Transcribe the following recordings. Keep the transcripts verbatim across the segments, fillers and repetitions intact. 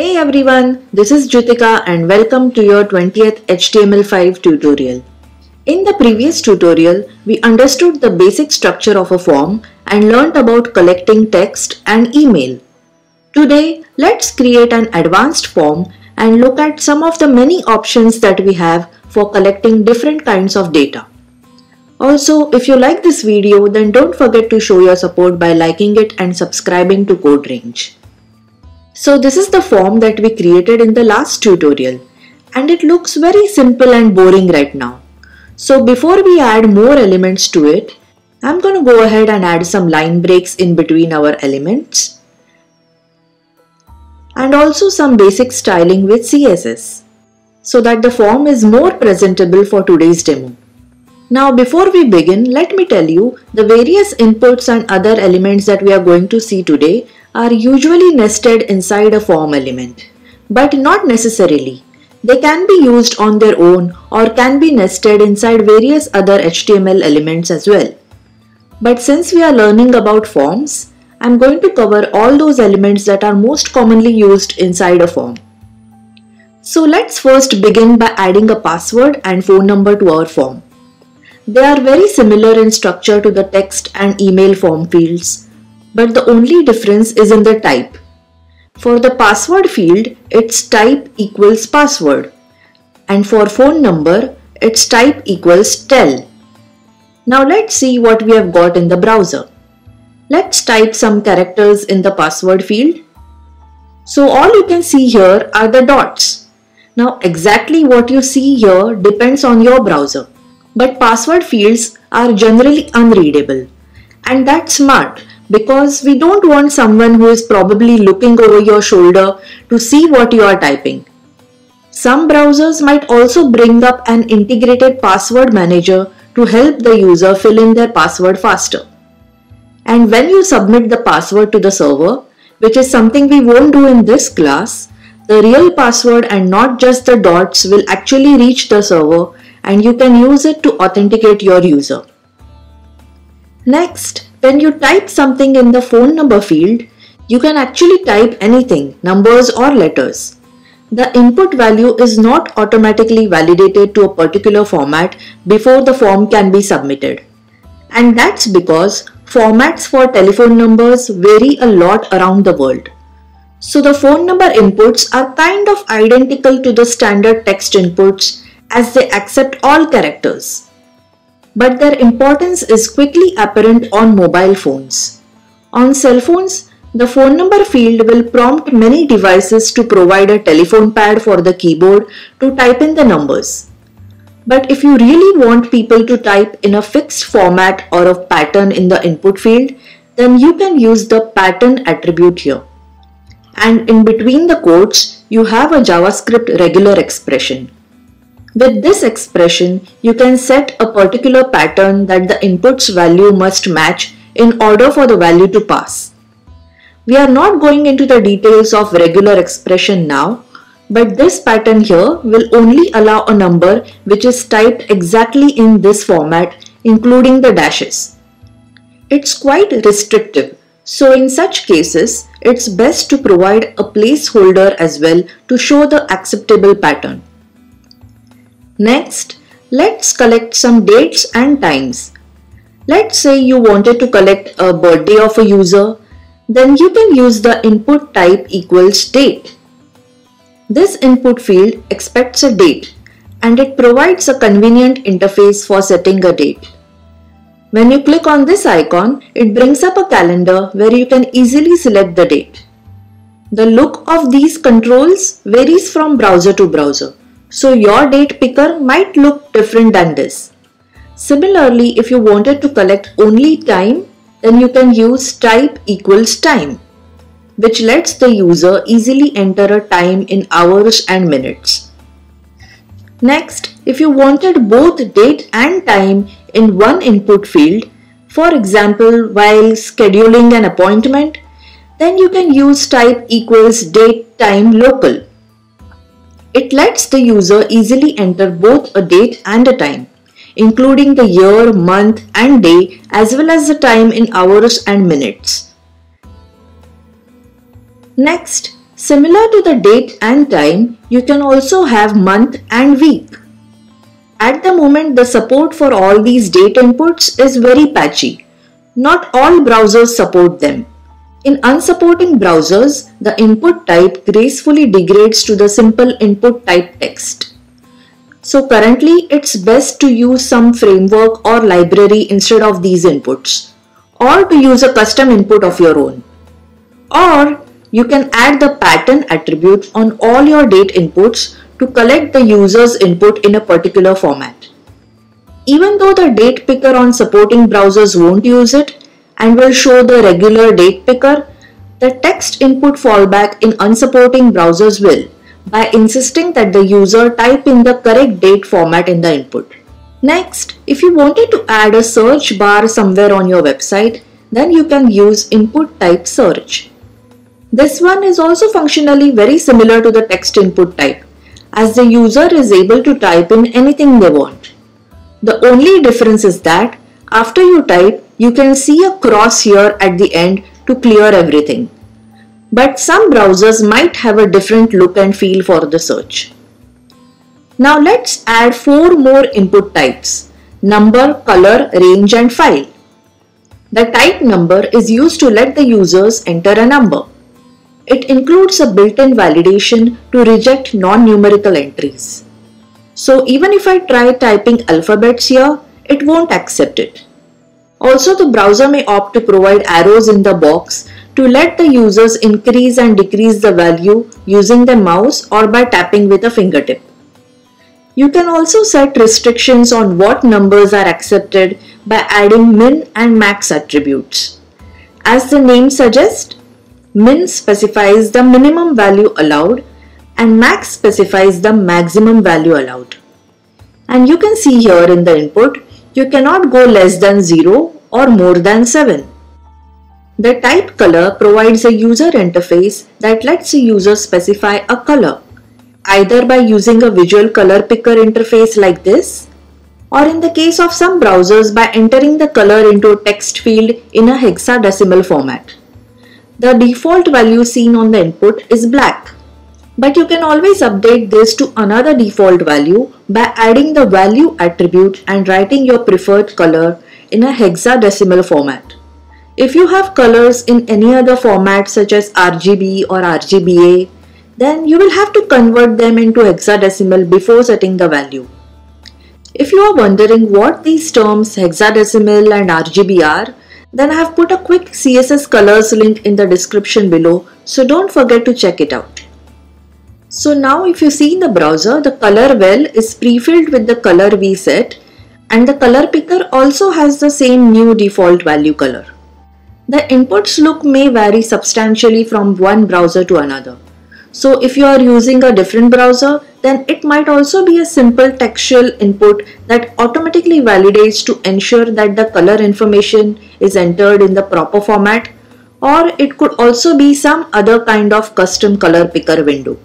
Hey everyone, this is Jyotika and welcome to your twentieth H T M L five tutorial. In the previous tutorial, we understood the basic structure of a form and learned about collecting text and email. Today, let's create an advanced form and look at some of the many options that we have for collecting different kinds of data. Also, if you like this video, then don't forget to show your support by liking it and subscribing to CodeRange. So this is the form that we created in the last tutorial and it looks very simple and boring right now. So before we add more elements to it, I'm going to go ahead and add some line breaks in between our elements and also some basic styling with C S S so that the form is more presentable for today's demo. Now before we begin, let me tell you the various inputs and other elements that we are going to see today are usually nested inside a form element, but not necessarily. They can be used on their own or can be nested inside various other H T M L elements as well. But since we are learning about forms, I'm going to cover all those elements that are most commonly used inside a form. So let's first begin by adding a password and phone number to our form. They are very similar in structure to the text and email form fields, but the only difference is in the type. For the password field, its type equals password, and for phone number, its type equals tel. Now let's see what we have got in the browser. Let's type some characters in the password field. So all you can see here are the dots. Now exactly what you see here depends on your browser, but password fields are generally unreadable, and that's smart, because we don't want someone who is probably looking over your shoulder to see what you are typing. Some browsers might also bring up an integrated password manager to help the user fill in their password faster. And when you submit the password to the server, which is something we won't do in this class, the real password and not just the dots will actually reach the server and you can use it to authenticate your user. Next, when you type something in the phone number field, you can actually type anything, numbers or letters. The input value is not automatically validated to a particular format before the form can be submitted. And that's because formats for telephone numbers vary a lot around the world. So the phone number inputs are kind of identical to the standard text inputs as they accept all characters. But their importance is quickly apparent on mobile phones. On cell phones, the phone number field will prompt many devices to provide a telephone pad for the keyboard to type in the numbers. But if you really want people to type in a fixed format or a pattern in the input field, then you can use the pattern attribute here. And in between the quotes, you have a JavaScript regular expression. With this expression, you can set a particular pattern that the input's value must match in order for the value to pass. We are not going into the details of regular expression now, but this pattern here will only allow a number which is typed exactly in this format, including the dashes. It's quite restrictive, so in such cases, it's best to provide a placeholder as well to show the acceptable pattern. Next, let's collect some dates and times. Let's say you wanted to collect a birthday of a user, then you can use the input type equals date. This input field expects a date and it provides a convenient interface for setting a date. When you click on this icon, it brings up a calendar where you can easily select the date. The look of these controls varies from browser to browser, so your date picker might look different than this. Similarly, if you wanted to collect only time, then you can use type equals time, which lets the user easily enter a time in hours and minutes. Next, if you wanted both date and time in one input field, for example while scheduling an appointment, then you can use type equals date time local. It lets the user easily enter both a date and a time, including the year, month and day as well as the time in hours and minutes. Next, Similar to the date and time, you can also have month and week. At the moment, the support for all these date inputs is very patchy. Not all browsers support them. In unsupporting browsers, the input type gracefully degrades to the simple input type text. So currently, it's best to use some framework or library instead of these inputs, or to use a custom input of your own. Or you can add the pattern attribute on all your date inputs to collect the user's input in a particular format. Even though the date picker on supporting browsers won't use it and will show the regular date picker, the text input fallback in unsupporting browsers will, by insisting that the user type in the correct date format in the input. Next, if you wanted to add a search bar somewhere on your website, then you can use input type search. This one is also functionally very similar to the text input type, as the user is able to type in anything they want. The only difference is that after you type, you can see a cross here at the end to clear everything. But some browsers might have a different look and feel for the search. Now let's add four more input types: number, color, range and file. The type number is used to let the users enter a number. It includes a built-in validation to reject non-numerical entries. So even if I try typing alphabets here, it won't accept it. Also, the browser may opt to provide arrows in the box to let the users increase and decrease the value using the mouse or by tapping with a fingertip. You can also set restrictions on what numbers are accepted by adding min and max attributes. As the name suggests, min specifies the minimum value allowed and max specifies the maximum value allowed. And you can see here in the input, you cannot go less than zero or more than seven. The type color provides a user interface that lets the user specify a color, either by using a visual color picker interface like this, or in the case of some browsers by entering the color into a text field in a hexadecimal format. The default value seen on the input is black, but you can always update this to another default value by adding the value attribute and writing your preferred color in a hexadecimal format. If you have colors in any other format such as R G B or R G B A, then you will have to convert them into hexadecimal before setting the value. If you are wondering what these terms hexadecimal and R G B are, then I have put a quick C S S colors link in the description below, so don't forget to check it out. So now if you see in the browser, the color well is pre-filled with the color we set, and the color picker also has the same new default value color. The inputs look may vary substantially from one browser to another. So if you are using a different browser, then it might also be a simple textual input that automatically validates to ensure that the color information is entered in the proper format, or it could also be some other kind of custom color picker window.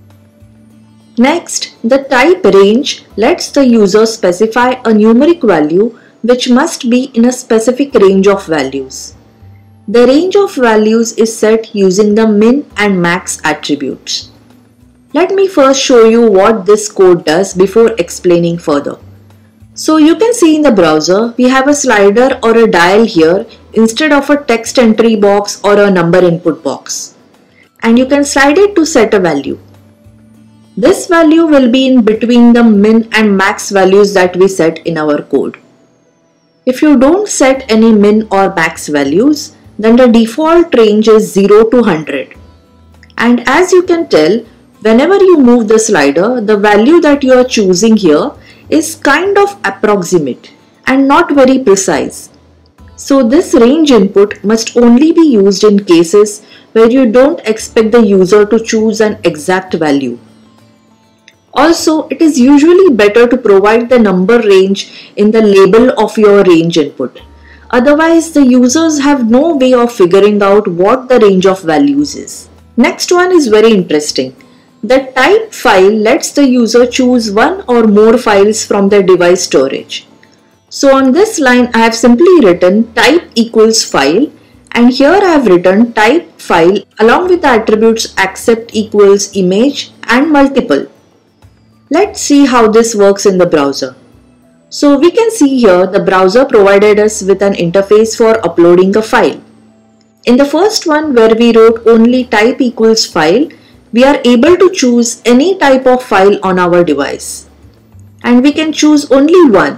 Next, the type range lets the user specify a numeric value which must be in a specific range of values. The range of values is set using the min and max attributes. Let me first show you what this code does before explaining further. So you can see in the browser, we have a slider or a dial here instead of a text entry box or a number input box. And you can slide it to set a value. This value will be in between the min and max values that we set in our code. If you don't set any min or max values, then the default range is zero to one hundred. And as you can tell, whenever you move the slider, the value that you are choosing here is kind of approximate and not very precise. So this range input must only be used in cases where you don't expect the user to choose an exact value. Also, it is usually better to provide the number range in the label of your range input. Otherwise, the users have no way of figuring out what the range of values is. Next one is very interesting. The type file lets the user choose one or more files from their device storage. So on this line, I have simply written type equals file And here I have written type file along with the attributes accept equals image and multiple. Let's see how this works in the browser. So we can see here the browser provided us with an interface for uploading a file. In the first one, where we wrote only type equals file, we are able to choose any type of file on our device. And we can choose only one.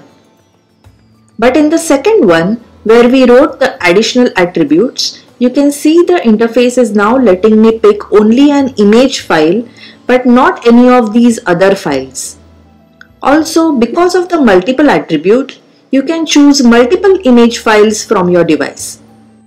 But in the second one, where we wrote the additional attributes, you can see the interface is now letting me pick only an image file, but not any of these other files. Also, because of the multiple attribute, you can choose multiple image files from your device.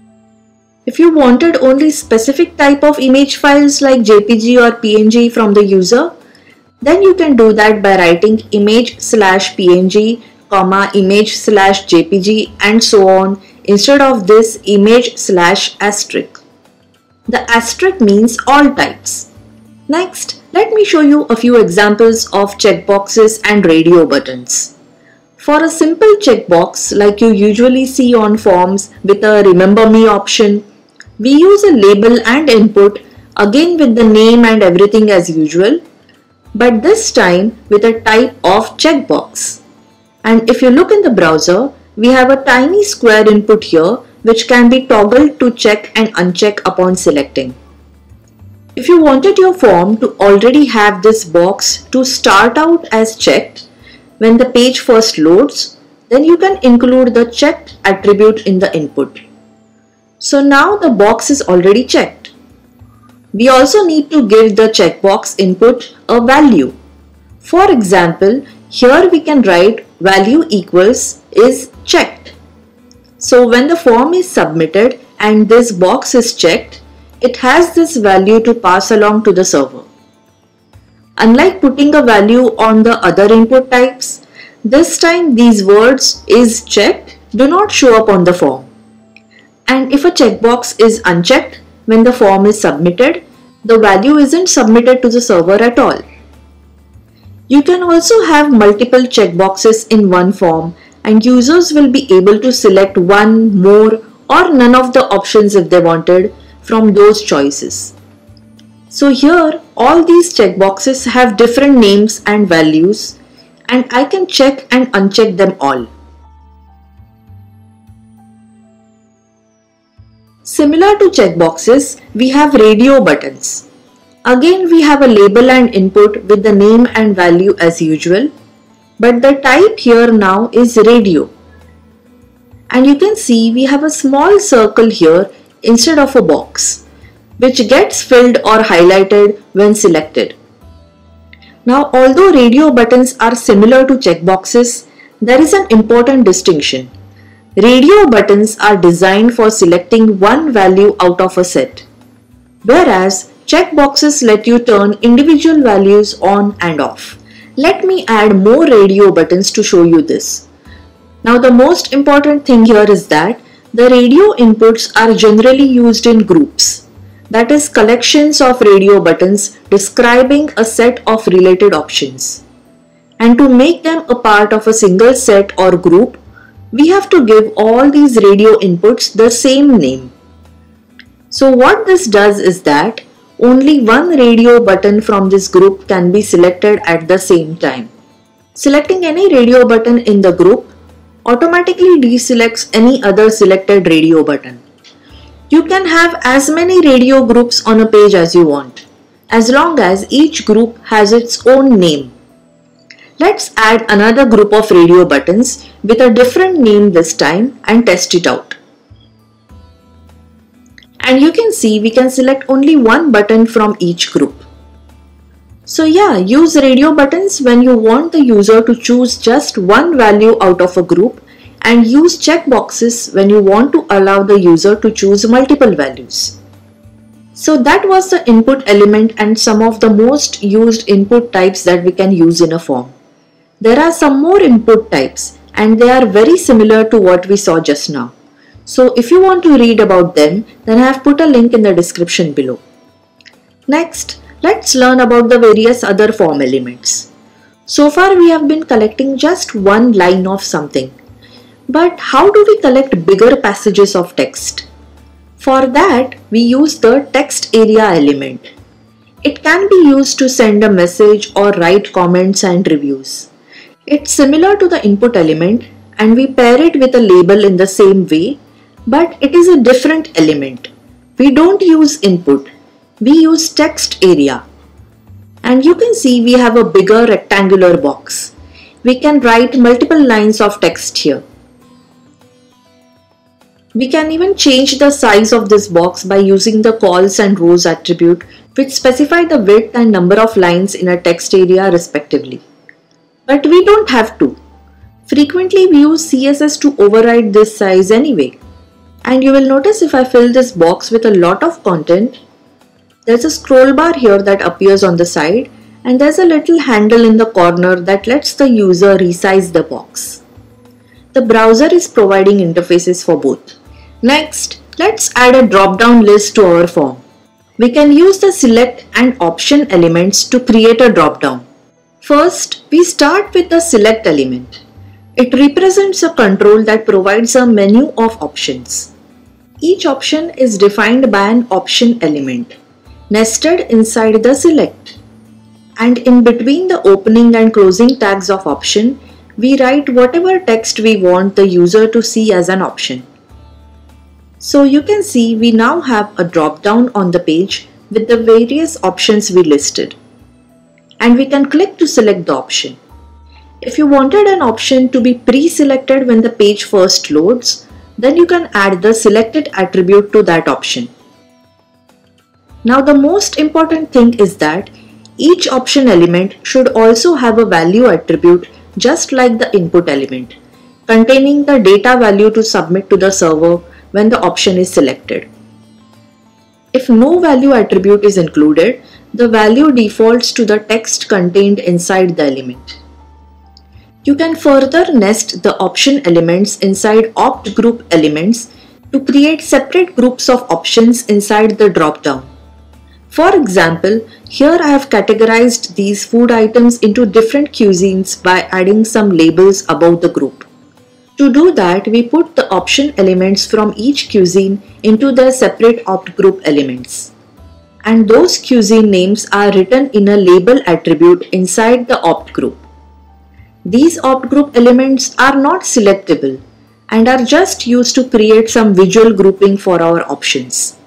If you wanted only specific type of image files like J P G or P N G from the user, then you can do that by writing image slash P N G, comma image slash J P G and so on instead of this image slash asterisk. The asterisk means all types. Next, let me show you a few examples of checkboxes and radio buttons. For a simple checkbox like you usually see on forms with a remember me option, we use a label and input again with the name and everything as usual, but this time with a type of checkbox. And if you look in the browser, we have a tiny square input here which can be toggled to check and uncheck upon selecting. If you wanted your form to already have this box to start out as checked when the page first loads, then you can include the checked attribute in the input. So now the box is already checked. We also need to give the checkbox input a value. For example, here we can write value equals is checked. So when the form is submitted and this box is checked, it has this value to pass along to the server. Unlike putting a value on the other input types, this time these words is checked do not show up on the form. And if a checkbox is unchecked when the form is submitted, the value isn't submitted to the server at all. You can also have multiple checkboxes in one form and users will be able to select one, more or none of the options if they wanted from those choices. So here all these checkboxes have different names and values and I can check and uncheck them all. Similar to checkboxes, we have radio buttons. Again, we have a label and input with the name and value as usual, but the type here now is radio. And you can see we have a small circle here instead of a box, which gets filled or highlighted when selected. Now, although radio buttons are similar to checkboxes, there is an important distinction. Radio buttons are designed for selecting one value out of a set, whereas checkboxes let you turn individual values on and off. Let me add more radio buttons to show you this. Now the most important thing here is that the radio inputs are generally used in groups, that is collections of radio buttons describing a set of related options. And to make them a part of a single set or group, we have to give all these radio inputs the same name. So what this does is that only one radio button from this group can be selected at the same time. Selecting any radio button in the group automatically deselects any other selected radio button. You can have as many radio groups on a page as you want, as long as each group has its own name. Let's add another group of radio buttons with a different name this time and test it out. And you can see we can select only one button from each group. So yeah, use radio buttons when you want the user to choose just one value out of a group, and use checkboxes when you want to allow the user to choose multiple values. So that was the input element and some of the most used input types that we can use in a form. There are some more input types and they are very similar to what we saw just now. So if you want to read about them, then I have put a link in the description below. Next, let's learn about the various other form elements. So far we have been collecting just one line of something. But how do we collect bigger passages of text? For that, we use the text area element. It can be used to send a message or write comments and reviews. It's similar to the input element and we pair it with a label in the same way, but it is a different element. We don't use input, we use text area. And you can see we have a bigger rectangular box. We can write multiple lines of text here. We can even change the size of this box by using the calls and rows attribute, which specify the width and number of lines in a text area respectively. But we don't have to. Frequently we use C S S to override this size anyway. And you will notice if I fill this box with a lot of content, there's a scroll bar here that appears on the side and there's a little handle in the corner that lets the user resize the box. The browser is providing interfaces for both. Next, let's add a drop-down list to our form. We can use the select and option elements to create a drop-down. First, we start with the select element. It represents a control that provides a menu of options. Each option is defined by an option element, nested inside the select. And in between the opening and closing tags of option, we write whatever text we want the user to see as an option. So you can see we now have a drop-down on the page with the various options we listed. And we can click to select the option. If you wanted an option to be pre-selected when the page first loads, then you can add the selected attribute to that option. Now the most important thing is that each option element should also have a value attribute just like the input element, containing the data value to submit to the server when the option is selected. If no value attribute is included, the value defaults to the text contained inside the element. You can further nest the option elements inside opt group elements to create separate groups of options inside the drop-down. For example, here I have categorized these food items into different cuisines by adding some labels above the group. To do that, we put the option elements from each cuisine into their separate opt group elements. And those cuisine names are written in a label attribute inside the opt group. These opt group elements are not selectable and are just used to create some visual grouping for our options.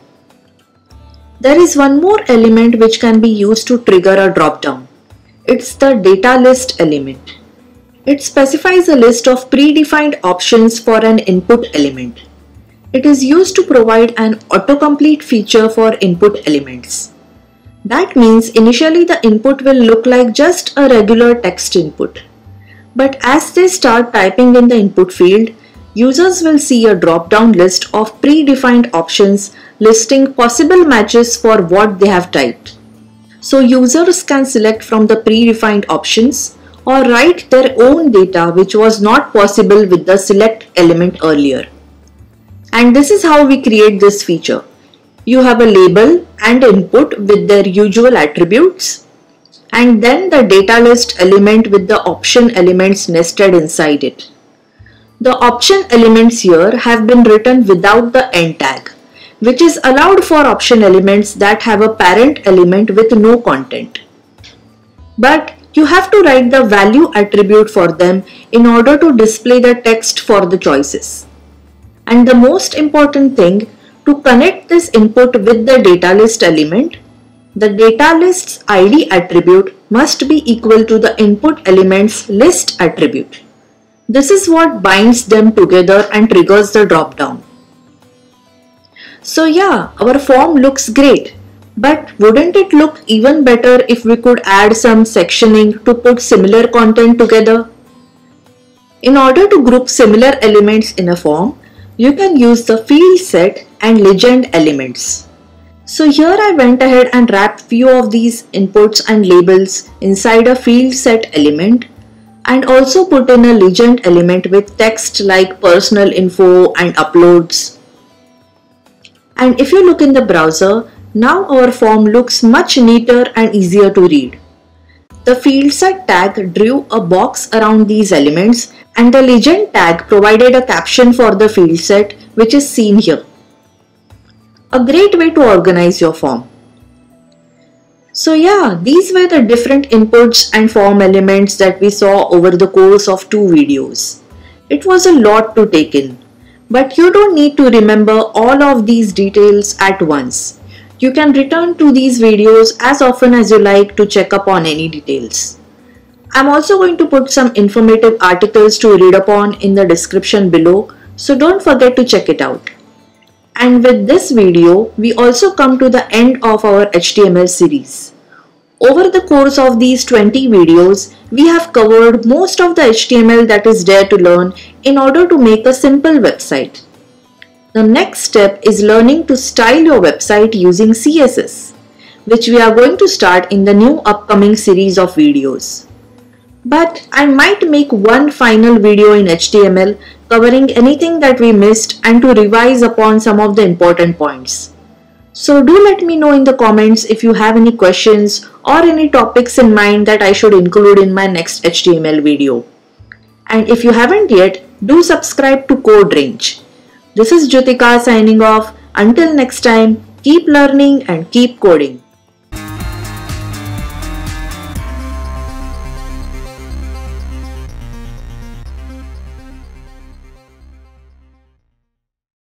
There is one more element which can be used to trigger a drop-down. It's the data list element. It specifies a list of predefined options for an input element. It is used to provide an autocomplete feature for input elements. That means initially the input will look like just a regular text input. But as they start typing in the input field, users will see a drop-down list of predefined options listing possible matches for what they have typed. So users can select from the predefined options or write their own data which was not possible with the select element earlier. And this is how we create this feature. You have a label and input with their usual attributes, and then the data list element with the option elements nested inside it. The option elements here have been written without the end tag, which is allowed for option elements that have a parent element with no content. But you have to write the value attribute for them in order to display the text for the choices. And the most important thing, to connect this input with the data list element, the data list's I D attribute must be equal to the input element's list attribute. This is what binds them together and triggers the drop-down. So yeah, our form looks great, but wouldn't it look even better if we could add some sectioning to put similar content together? In order to group similar elements in a form, you can use the field set and legend elements. So here I went ahead and wrapped few of these inputs and labels inside a field set element and also put in a legend element with text like personal info and uploads. And if you look in the browser, now our form looks much neater and easier to read. The field set tag drew a box around these elements and the legend tag provided a caption for the field set which is seen here. a great way to organize your form. So yeah, these were the different inputs and form elements that we saw over the course of two videos. It was a lot to take in, but you don't need to remember all of these details at once. You can return to these videos as often as you like to check up on any details. I'm also going to put some informative articles to read upon in the description below, so don't forget to check it out. And with this video, we also come to the end of our H T M L series. Over the course of these twenty videos, we have covered most of the H T M L that is there to learn in order to make a simple website. The next step is learning to style your website using C S S, which we are going to start in the new upcoming series of videos. But I might make one final video in H T M L covering anything that we missed and to revise upon some of the important points. So do let me know in the comments if you have any questions or any topics in mind that I should include in my next H T M L video. And if you haven't yet, do subscribe to CodeRange. This is Jyotika signing off. Until next time, keep learning and keep coding.